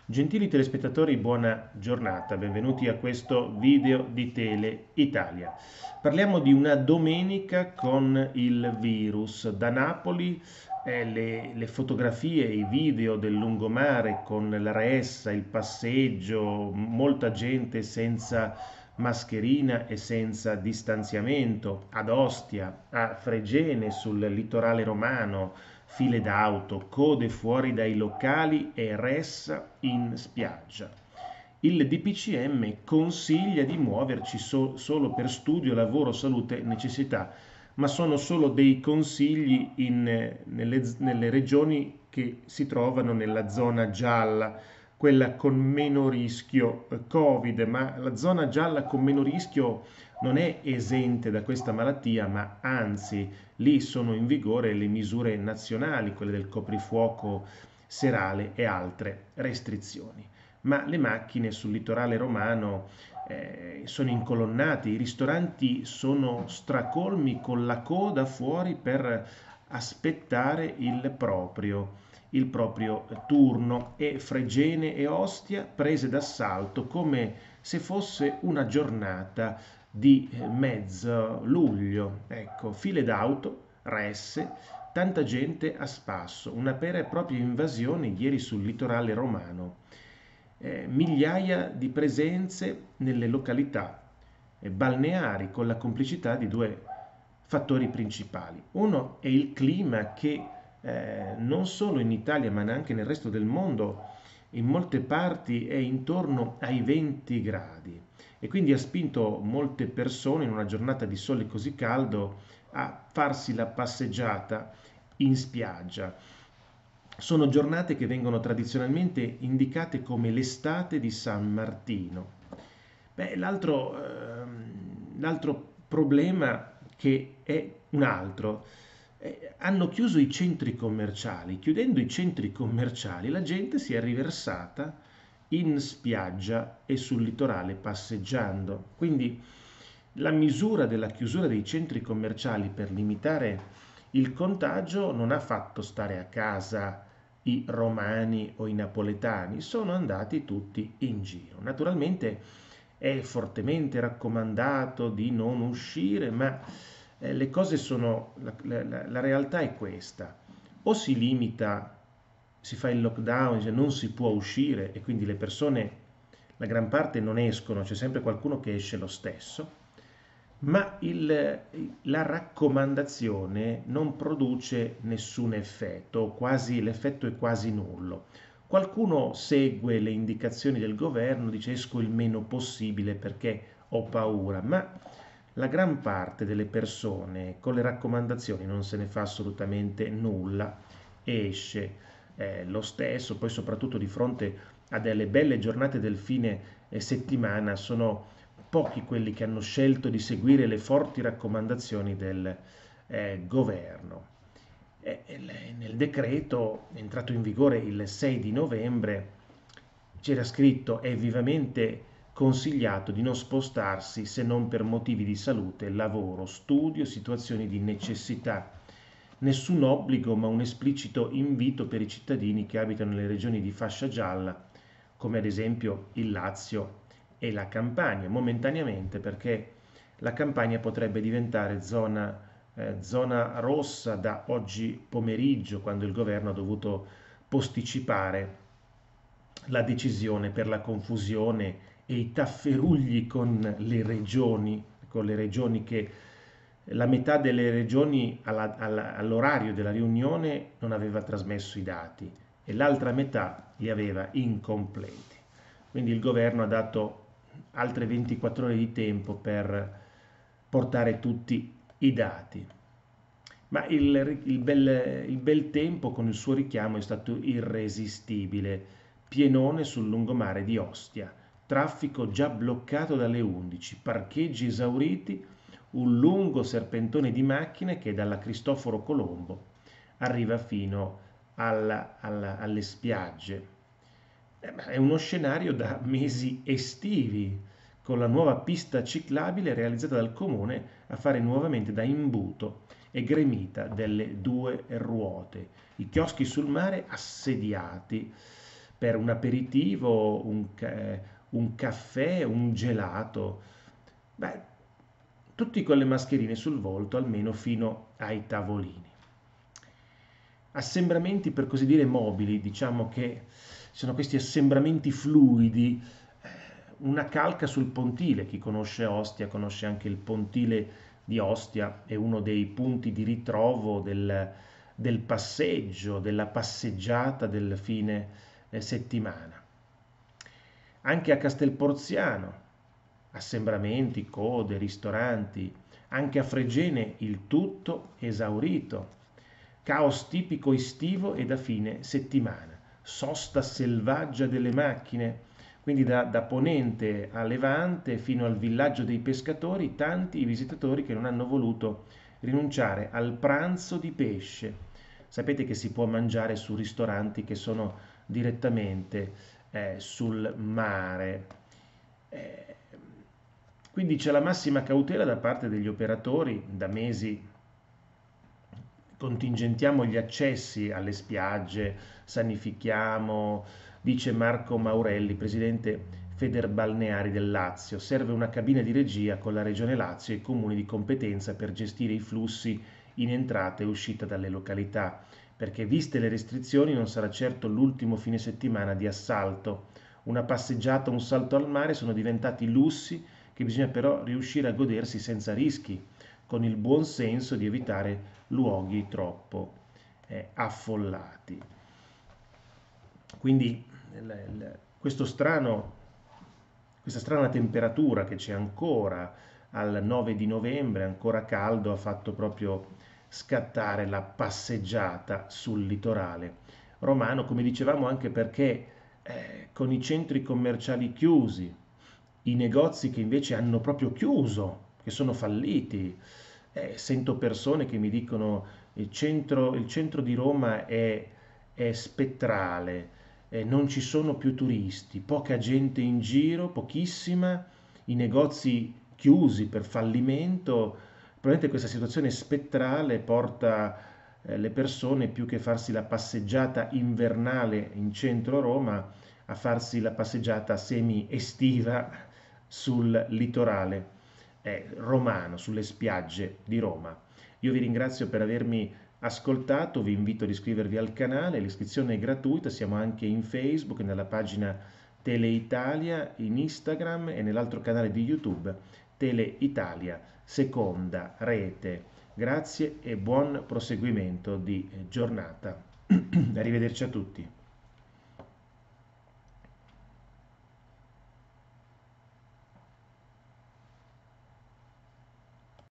Gentili telespettatori, buona giornata, benvenuti a questo video di Tele Italia. Parliamo di una domenica con il virus. Da Napoli le fotografie, i video del lungomare con la ressa, il passeggio, molta gente senza mascherina e senza distanziamento, ad Ostia, a Fregene sul litorale romano, file d'auto, code fuori dai locali e ressa in spiaggia. Il DPCM consiglia di muoverci solo per studio, lavoro, salute e necessità, ma sono solo dei consigli nelle regioni che si trovano nella zona gialla, quella con meno rischio Covid, ma la zona gialla con meno rischio non è esente da questa malattia, ma anzi lì sono in vigore le misure nazionali, quelle del coprifuoco serale e altre restrizioni. Ma le macchine sul litorale romano sono incolonnate, i ristoranti sono stracolmi con la coda fuori per aspettare il proprio turno, e Fregene e Ostia prese d'assalto come se fosse una giornata di mezzo luglio. Ecco, file d'auto, resse, tanta gente a spasso, una vera e propria invasione ieri sul litorale romano. Migliaia di presenze nelle località balneari con la complicità di due fattori principali. Uno è il clima che non solo in Italia ma anche nel resto del mondo in molte parti è intorno ai 20 gradi e quindi ha spinto molte persone in una giornata di sole così caldo a farsi la passeggiata in spiaggia. Sono giornate che vengono tradizionalmente indicate come l'estate di San Martino. L'altro problema che è un altro, hanno chiuso i centri commerciali. Chiudendo i centri commerciali, la gente si è riversata in spiaggia e sul litorale passeggiando. Quindi la misura della chiusura dei centri commerciali per limitare il contagio non ha fatto stare a casa i romani o i napoletani, sono andati tutti in giro. Naturalmente è fortemente raccomandato di non uscire, ma le cose sono, la realtà è questa: o si limita, si fa il lockdown, cioè non si può uscire e quindi le persone, la gran parte non escono, c'è sempre qualcuno che esce lo stesso, ma la raccomandazione non produce nessun effetto, o quasi, l'effetto è quasi nullo. Qualcuno segue le indicazioni del governo, dice esco il meno possibile perché ho paura, ma la gran parte delle persone con le raccomandazioni non se ne fa assolutamente nulla, esce lo stesso, poi soprattutto di fronte a delle belle giornate del fine settimana sono pochi quelli che hanno scelto di seguire le forti raccomandazioni del governo. Nel decreto entrato in vigore il 6 di novembre c'era scritto: è vivamente consigliato di non spostarsi se non per motivi di salute, lavoro, studio, situazioni di necessità. Nessun obbligo, ma un esplicito invito per i cittadini che abitano nelle regioni di fascia gialla, come ad esempio il Lazio e la Campania, momentaneamente, perché la Campania potrebbe diventare zona rossa da oggi pomeriggio, quando il governo ha dovuto posticipare la decisione per la confusione e i tafferugli con le regioni che la metà delle regioni all'orario della riunione non aveva trasmesso i dati e l'altra metà li aveva incompleti. Quindi il governo ha dato altre 24 ore di tempo per portare tutti i dati. Ma il bel tempo con il suo richiamo è stato irresistibile. Pienone sul lungomare di Ostia, traffico già bloccato dalle 11, parcheggi esauriti, un lungo serpentone di macchine che dalla Cristoforo Colombo arriva fino alle spiagge. È uno scenario da mesi estivi, con la nuova pista ciclabile realizzata dal comune a fare nuovamente da imbuto e gremita delle due ruote. I chioschi sul mare assediati, per un aperitivo, un caffè, un gelato. Beh, tutti con le mascherine sul volto, almeno fino ai tavolini. Assembramenti per così dire mobili, diciamo che sono questi assembramenti fluidi, una calca sul pontile, chi conosce Ostia conosce anche il pontile di Ostia, è uno dei punti di ritrovo del passeggio, della passeggiata del fine settimana. Anche a Castelporziano, assembramenti, code, ristoranti, anche a Fregene il tutto esaurito. Caos tipico estivo e da fine settimana. Sosta selvaggia delle macchine, quindi da Ponente a Levante fino al villaggio dei pescatori, tanti i visitatori che non hanno voluto rinunciare al pranzo di pesce. Sapete che si può mangiare su ristoranti che sono direttamente sul mare. Eh, quindi c'è la massima cautela da parte degli operatori, da mesi contingentiamo gli accessi alle spiagge, sanifichiamo, dice Marco Maurelli, presidente Federbalneari del Lazio, serve una cabina di regia con la Regione Lazio e i comuni di competenza per gestire i flussi in entrata e uscita dalle località, perché viste le restrizioni non sarà certo l'ultimo fine settimana di assalto. Una passeggiata, un salto al mare sono diventati lussi che bisogna però riuscire a godersi senza rischi, con il buon senso di evitare luoghi troppo affollati. Quindi questa strana temperatura che c'è ancora al 9 di novembre, ancora caldo, ha fatto proprio scattare la passeggiata sul litorale romano, come dicevamo, anche perché con i centri commerciali chiusi, i negozi che invece hanno proprio chiuso, che sono falliti. Sento persone che mi dicono il centro di Roma è spettrale, non ci sono più turisti, poca gente in giro, pochissima, i negozi chiusi per fallimento. Probabilmente questa situazione spettrale porta le persone, più che farsi la passeggiata invernale in centro a Roma, a farsi la passeggiata semi-estiva sul litorale romano, sulle spiagge di Roma. Io vi ringrazio per avermi ascoltato, vi invito ad iscrivervi al canale, l'iscrizione è gratuita, siamo anche in Facebook, nella pagina Tele Italia, in Instagram e nell'altro canale di YouTube, Tele Italia, seconda rete. Grazie e buon proseguimento di giornata. Arrivederci a tutti.